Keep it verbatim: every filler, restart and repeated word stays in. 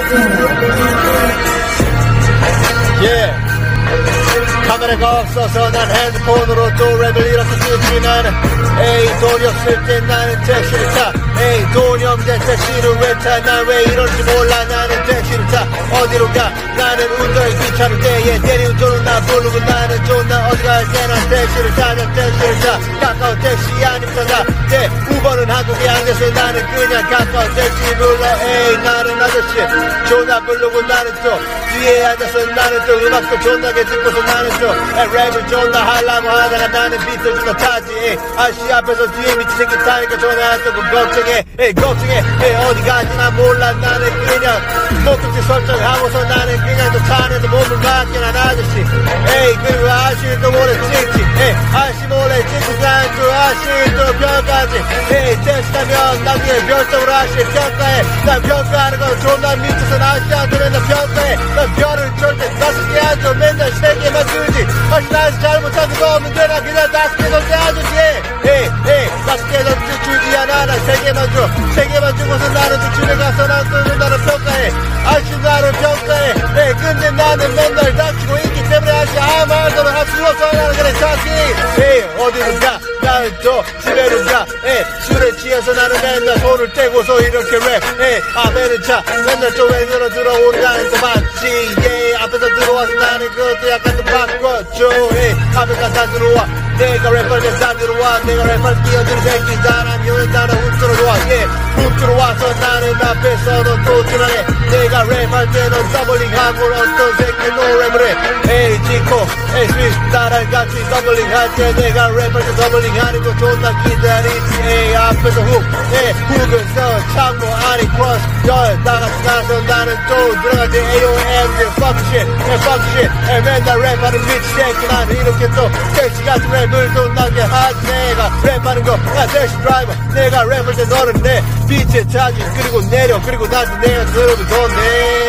Yeah. 카메라가 없어서 난 핸드폰으로 또 랩을 이렇게 쓰지 나는 에이 돈이 없을 땐 나는 택시를 타 에이 돈이 없는 택시를 왜 타 난 왜 이런지 몰라 나는 택시를 타 어디로 가 나는 운전이 귀찮을 때에 대리운전은 나 부르고 나는 존나 어디 갈 때 난 택시를 타 난 택시를 타 가까운 택시 아니면 가 네, 우버는 한국에 안 돼서 나는 그냥 가까운 택시 불러 에이 나는 아저씨 존나 부르고 나는 또 뒤에 앉아서 나는 또 음악도 존나게 듣고서 나는 또 랩을 존나 하려고 하다가 나는 비트를 존나 타지 에이 아저씨 앞에서 뒤에 미친 새끼 타니까 존나 또 걱정해 에이 걱정해 에이 어디 가지 난 몰라 나는 그냥 목적지 설정하고서 나는 그냥 또 차 안에서 몸을 맡겨 난 아저씨 에이 그리고 아저씨 또 몰래 찍지 에이 아저씨 몰래 찍고 난 또 아저씨 또 평가하지 에이 택시 타면 나중에 별점으로 아저씨 평가해 난 평가하는 건 존나 미쳐서 아저씨한테 맨날 평가해 난 별을 절대 다섯 개 안 줘 맨날 세 개만 주지 아저씨 나한테 잘못한 거 없는데 나 그냥 다섯 개 던져 안 주지 에이 에이 다섯 개 던져 주지 않아 난 세 개만 줘 세 개만 주고서 나는 또 집에 가서 난 또 나를 평가해 아저씨 나를 평가해 에이 근데 나는 맨날 닥치고 있기 때문에 아저씨 아무 말도 할 수 없어 나는 그래 자식 에이 어디든 가 나는 또 집에는 가 에이 술에 취해서 나는 맨날 손을 떼고서 이렇게 랩 에이 앞에는 차 맨날 좀 왼손으로 들어오는 나는 또 맞지 예 앞에서 들어와서 나는 그것도 약간 좀 바꿔줘 에이 앞에서 다 들어와 내가 랩할 때 다 들어와 내가 랩할 끼어드는 새끼 사람이면 나는 훅 들어와 예 훅 들어와서 나는 앞에서는 또 드러내 내가 랩할 때는 더블링하고 어떤 새끼 노랩을 해 에이 지코 에이 스위스 나랑 같이 더블링 할 때 내가 랩할 때 더블링 하는 거 존나 기다리지 에이 앞에서 훅 에이 훅은 서 창모 아니 크로스 열 나가서 나서 나는 또 들어갈 때 에이오엠 fuck shit 에이 fuck shit 에이 맨날 랩하는 미치 새끼 나는 이렇게 또 택시 같은 랩을 또 나게 하지 내가 랩하는 거나 택시 드라이버 내가 랩할 때 너는 내 빛에 차지 그리고 내려 그리고 나도 내가 들어도 더 내